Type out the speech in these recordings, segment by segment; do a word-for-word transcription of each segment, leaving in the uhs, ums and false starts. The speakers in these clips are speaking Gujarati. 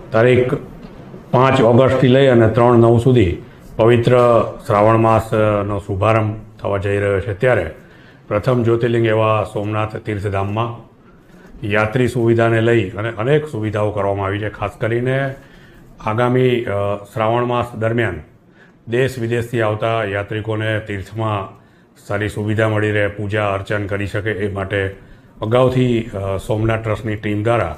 તારીખ પાંચ ઓગસ્ટથી લઈ અને ત્રણ નવ સુધી પવિત્ર શ્રાવણ માસનો શુભારંભ થવા જઈ રહ્યો છે, ત્યારે પ્રથમ જ્યોતિર્લિંગ એવા સોમનાથ તીર્થધામમાં યાત્રી સુવિધાને લઈ અને અનેક સુવિધાઓ કરવામાં આવી છે. ખાસ કરીને આગામી શ્રાવણ માસ દરમિયાન દેશ વિદેશથી આવતા યાત્રિકોને તીર્થમાં સારી સુવિધા મળી રહે, પૂજા અર્ચન કરી શકે એ માટે અગાઉથી સોમનાથ ટ્રસ્ટની ટીમ દ્વારા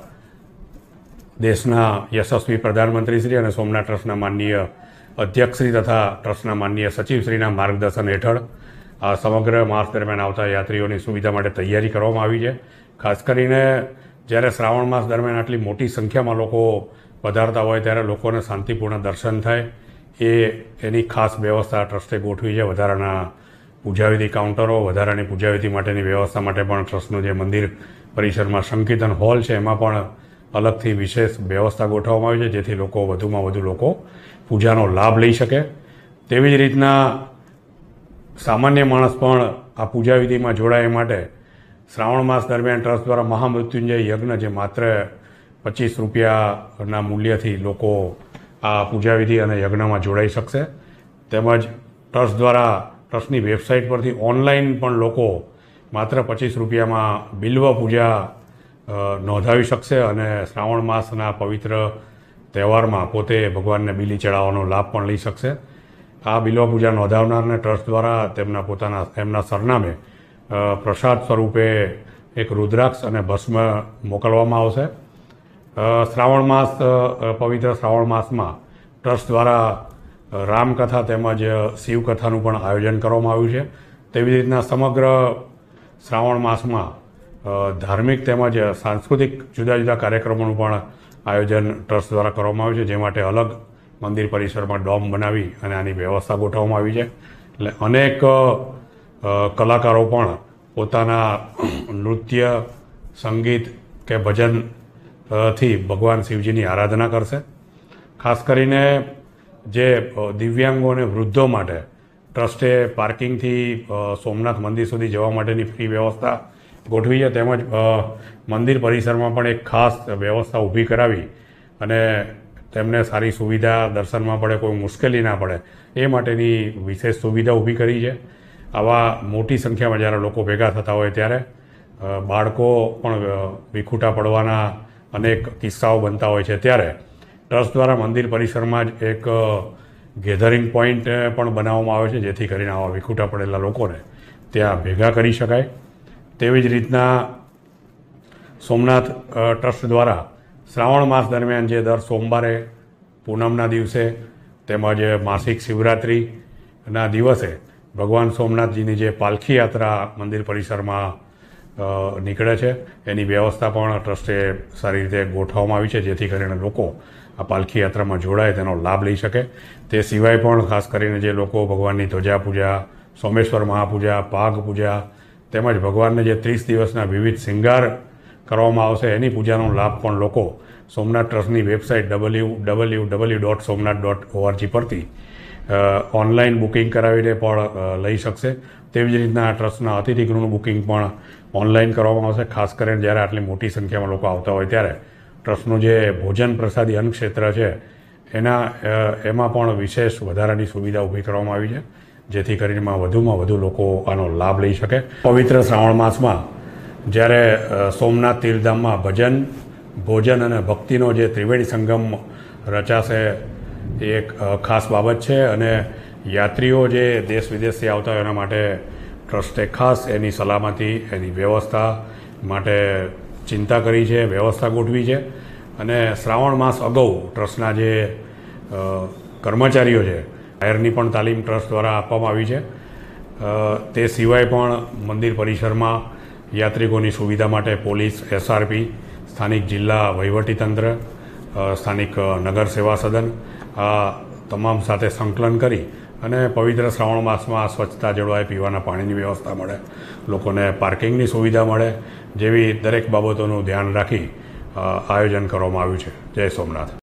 દેશના યશસ્વી પ્રધાનમંત્રીશ્રી અને સોમનાથ ટ્રસ્ટના માનનીય અધ્યક્ષશ્રી તથા ટ્રસ્ટના માનનીય સચિવશ્રીના માર્ગદર્શન હેઠળ આ સમગ્ર માસ દરમિયાન આવતા યાત્રીઓની સુવિધા માટે તૈયારી કરવામાં આવી છે. ખાસ કરીને જ્યારે શ્રાવણ માસ દરમિયાન આટલી મોટી સંખ્યામાં લોકો પધારતા હોય ત્યારે લોકોને શાંતિપૂર્ણ દર્શન થાય એ એની ખાસ વ્યવસ્થા ટ્રસ્ટે ગોઠવી છે. વધારાના પૂજાવિધિ કાઉન્ટરો, વધારાની પૂજાવિધિ માટેની વ્યવસ્થા માટે પણ ટ્રસ્ટનું જે મંદિર પરિસરમાં સંકીર્તન હોલ છે એમાં પણ અલગથી વિશેષ વ્યવસ્થા ગોઠવવામાં આવી છે, જેથી લોકો વધુમાં વધુ લોકો પૂજાનો લાભ લઈ શકે. તેવી જ રીતના સામાન્ય માણસ પણ આ પૂજાવિધિમાં જોડાય માટે શ્રાવણ માસ દરમિયાન ટ્રસ્ટ દ્વારા મહામૃત્યુંજય યજ્ઞ, જે માત્ર પચીસ રૂપિયાના મૂલ્યથી લોકો આ પૂજાવિધિ અને યજ્ઞમાં જોડાઈ શકશે. તેમજ ટ્રસ્ટ દ્વારા ટ્રસ્ટની વેબસાઇટ પરથી ઓનલાઈન પણ લોકો માત્ર પચીસ રૂપિયામાં બિલ્વ પૂજા નોંધાવી શકશે અને શ્રાવણ માસના પવિત્ર તહેવારમાં પોતે ભગવાનને બિલી ચડાવવાનો લાભ પણ લઈ શકશે. આ બિલ્વ પૂજા નોંધાવનારને ટ્રસ્ટ દ્વારા તેમના પોતાના એમના સરનામે પ્રસાદ સ્વરૂપે એક રુદ્રાક્ષ અને ભસ્મ મોકલવામાં આવશે. શ્રાવણ માસ પવિત્ર શ્રાવણ માસમાં ટ્રસ્ટ દ્વારા રામકથા તેમજ શિવકથાનું પણ આયોજન કરવામાં આવ્યું છે. તેવી રીતના સમગ્ર શ્રાવણ માસમાં ધાર્મિક તેમજ સાંસ્કૃતિક જુદા જુદા કાર્યક્રમોનું પણ આયોજન ટ્રસ્ટ દ્વારા કરવામાં આવ્યું છે, જે માટે અલગ મંદિર પરિસરમાં ડોમ બનાવી અને આની વ્યવસ્થા ગોઠવવામાં આવી છે. એટલે અનેક કલાકારો પણ પોતાના નૃત્ય, સંગીત કે ભજનથી ભગવાન શિવજીની આરાધના કરશે. ખાસ કરીને જે દિવ્યાંગો અને વૃદ્ધો માટે ટ્રસ્ટે પાર્કિંગથી સોમનાથ મંદિર સુધી જવા માટેની ફ્રી વ્યવસ્થા ગોઠવી છે, તેમજ મંદિર પરિસરમાં પણ એક ખાસ વ્યવસ્થા ઊભી કરાવી અને તેમને સારી સુવિધા, દર્શનમાં પડે, કોઈ મુશ્કેલી ના પડે એ માટેની વિશેષ સુવિધા ઊભી કરી છે. આવા મોટી સંખ્યામાં જ્યારે લોકો ભેગા થતા હોય ત્યારે બાળકો પણ વિખૂટા પડવાના અનેક કિસ્સાઓ બનતા હોય છે, ત્યારે ટ્રસ્ટ દ્વારા મંદિર પરિસરમાં જ એક ગેધરિંગ પોઈન્ટ પણ બનાવવામાં આવે છે, જેથી કરીને આવા વિખૂટા પડેલા લોકોને ત્યાં ભેગા કરી શકાય. તેવી જ રીતના સોમનાથ ટ્રસ્ટ દ્વારા શ્રાવણ માસ દરમિયાન જે દર સોમવારે, પૂનમના દિવસે તેમજ માસિક શિવરાત્રિના દિવસે ભગવાન સોમનાથજીની જે પાલખી યાત્રા મંદિર પરિસરમાં નીકળે છે એની વ્યવસ્થા પણ ટ્રસ્ટે સારી રીતે ગોઠવવામાં આવી છે, જેથી કરીને લોકો આ પાલખી યાત્રામાં જોડાય તેનો લાભ લઈ શકે. તે સિવાય પણ ખાસ કરીને જે લોકો ભગવાનની ધ્વજા પૂજા, સોમેશ્વર મહાપૂજા, પાગ પૂજા તેમજ ભગવાનને જે ત્રીસ દિવસના વિવિધ શૃંગાર કરવામાં આવશે એની પૂજાનો લાભ પણ લોકો સોમનાથ ટ્રસ્ટની website W W W dot Somnath dot O R G પરથી ઓનલાઈન બુકિંગ કરાવીને પણ લઈ શકશે. તેવી જ રીતના ટ્રસ્ટના અતિથિગૃહનું બુકિંગ પણ ઓનલાઈન કરવામાં આવશે. ખાસ કરીને જ્યારે આટલી મોટી સંખ્યામાં લોકો આવતા હોય ત્યારે ટ્રસ્ટનું જે ભોજન પ્રસાદી અન્ન ક્ષેત્ર છે એના એમાં પણ વિશેષ વધારાની સુવિધા ઊભી કરવામાં આવી છે, જેથી કરીને વધુમાં વધુ લોકો આનો લાભ લઈ શકે. પવિત્ર શ્રાવણ માસમાં જ્યારે સોમનાથ તીર્થધામમાં ભજન, ભોજન અને ભક્તિનો જે ત્રિવેણી સંગમ રચાશે એ એક ખાસ બાબત છે અને યાત્રીઓ જે દેશ વિદેશથી આવતા હોય એના માટે ટ્રસ્ટે ખાસ એની સલામતી, એની વ્યવસ્થા માટે ચિંતા કરી છે, વ્યવસ્થા ગોઠવી છે. અને શ્રાવણ માસ અગાઉ ટ્રસ્ટના જે કર્મચારીઓ છે ફાયરની પણ તાલીમ ટ્રસ્ટ દ્વારા આપવામાં આવી છે. તે સિવાય પણ મંદિર પરિસરમાં યાત્રિકોની સુવિધા માટે પોલીસ, એસઆરપી, સ્થાનિક જિલ્લા વહીવટીતંત્ર, સ્થાનિક નગર સેવા સદન આ તમામ સાથે સંકલન કરી અને પવિત્ર શ્રાવણ માસમાં સ્વચ્છતા જળવાય, પીવાના પાણીની વ્યવસ્થા મળે, લોકોને પાર્કિંગની સુવિધા મળે જેવી દરેક બાબતોનું ધ્યાન રાખી આયોજન કરવામાં આવ્યું છે. જય સોમનાથ.